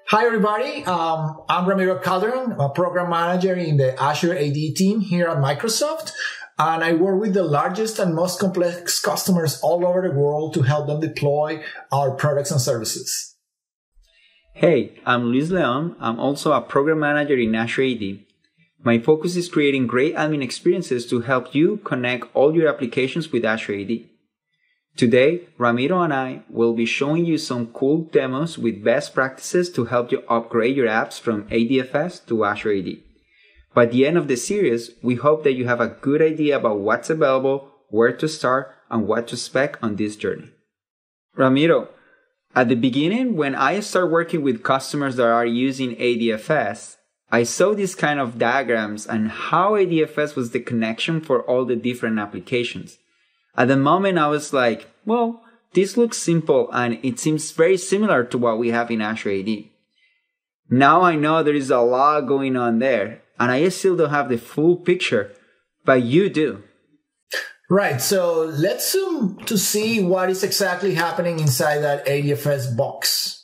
Hi, everybody. I'm Ramiro Calderon, a program manager in the Azure AD team here at Microsoft. And I work with the largest and most complex customers all over the world to help them deploy our products and services. Hey, I'm Luis Leon. I'm also a program manager in Azure AD. My focus is creating great admin experiences to help you connect all your applications with Azure AD. Today, Ramiro and I will be showing you some cool demos with best practices to help you upgrade your apps from ADFS to Azure AD. By the end of the series, we hope that you have a good idea about what's available, where to start, and what to expect on this journey. Ramiro, at the beginning, when I started working with customers that are using ADFS, I saw these kind of diagrams and how ADFS was the connection for all the different applications. At the moment, I was like, well, this looks simple and it seems very similar to what we have in Azure AD. Now I know there is a lot going on there and I still don't have the full picture, but you do. Right. So let's zoom to see what is exactly happening inside that ADFS box.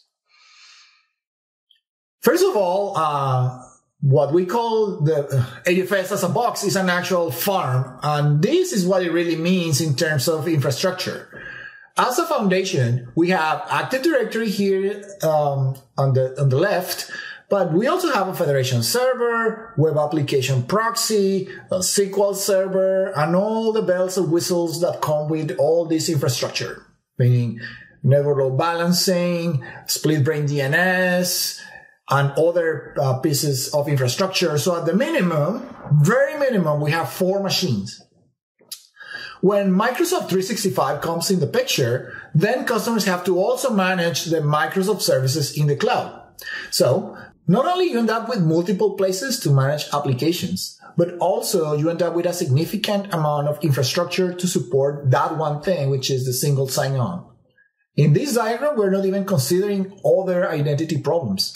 First of all, what we call the ADFS as a box is an actual farm. And this is what it really means in terms of infrastructure. As a foundation, we have Active Directory here on the left, but we also have a federation server, web application proxy, a SQL server, and all the bells and whistles that come with all this infrastructure, meaning network load balancing, split brain DNS, and other pieces of infrastructure. So at the minimum, very minimum, we have 4 machines. When Microsoft 365 comes in the picture, then customers have to also manage the Microsoft services in the cloud. So not only you end up with multiple places to manage applications, but also you end up with a significant amount of infrastructure to support that one thing, which is the single sign-on. In this diagram, we're not even considering other identity problems.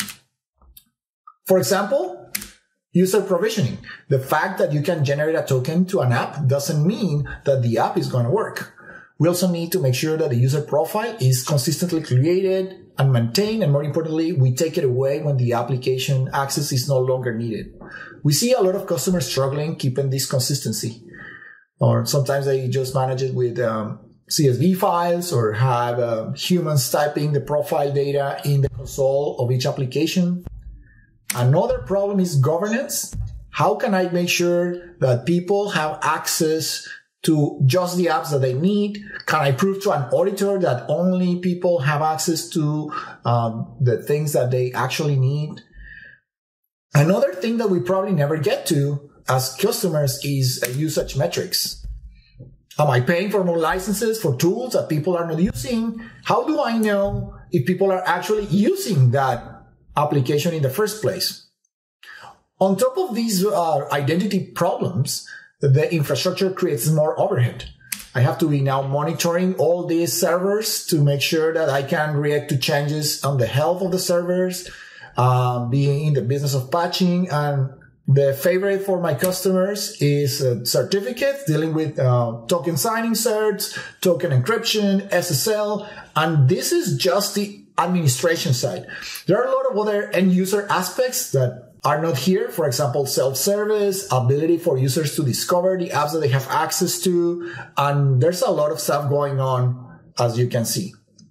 For example, user provisioning. The fact that you can generate a token to an app doesn't mean that the app is going to work. We also need to make sure that the user profile is consistently created and maintained. And more importantly, we take it away when the application access is no longer needed. We see a lot of customers struggling keeping this consistency. Or sometimes they just manage it with CSV files or have humans typing the profile data in the console of each application. Another problem is governance. How can I make sure that people have access to just the apps that they need? Can I prove to an auditor that only people have access to the things that they actually need? Another thing that we probably never get to as customers is usage metrics. Am I paying for more licenses for tools that people are not using? How do I know if people are actually using that application in the first place? On top of these identity problems, the infrastructure creates more overhead. I have to be now monitoring all these servers to make sure that I can react to changes on the health of the servers, being in the business of patching. And the favorite for my customers is certificates, dealing with token signing certs, token encryption, SSL, and this is just the administration side. There are a lot of other end user aspects that are not here. For example, self-service, ability for users to discover the apps that they have access to. And there's a lot of stuff going on, as you can see.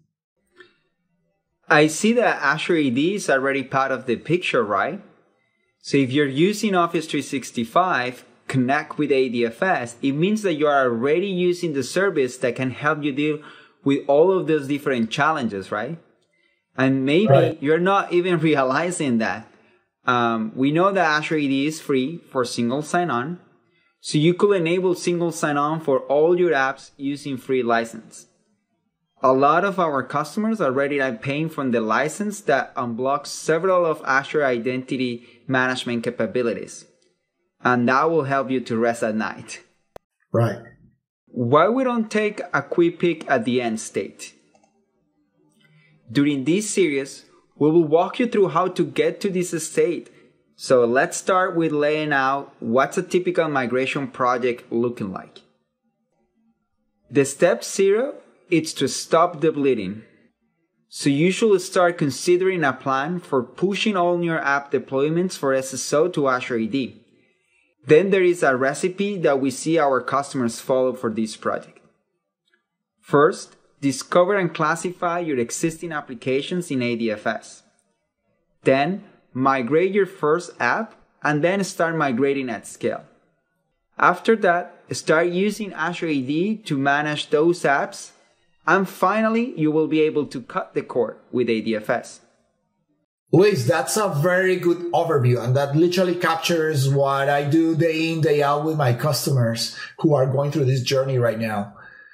I see that Azure AD is already part of the picture, right? So if you're using Office 365, connect with ADFS, it means that you are already using the service that can help you deal with all of those different challenges, right? And maybe you're not even realizing that. We know that Azure AD is free for single sign-on, so you could enable single sign-on for all your apps using free license. A lot of our customers already are paying for the license that unblocks several of Azure identity management capabilities. And that will help you to rest at night. Right. Why we don't take a quick peek at the end state? During this series, we will walk you through how to get to this state. So let's start with laying out what's a typical migration project looking like. The step 0 is to stop the bleeding. So you should start considering a plan for pushing all your app deployments for SSO to Azure AD. Then there is a recipe that we see our customers follow for this project. First, discover and classify your existing applications in ADFS. Then, migrate your first app and then start migrating at scale. After that, start using Azure AD to manage those apps. And finally, you will be able to cut the cord with ADFS. Luis, that's a very good overview, and that literally captures what I do day in, day out with my customers who are going through this journey right now.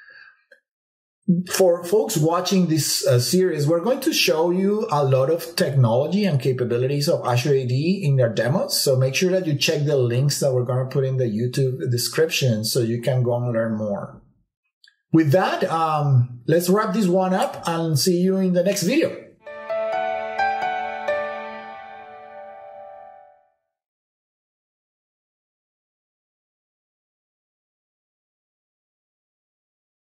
For folks watching this series, we're going to show you a lot of technology and capabilities of Azure AD in their demos. So make sure that you check the links that we're going to put in the YouTube description so you can go and learn more. With that, let's wrap this one up and see you in the next video.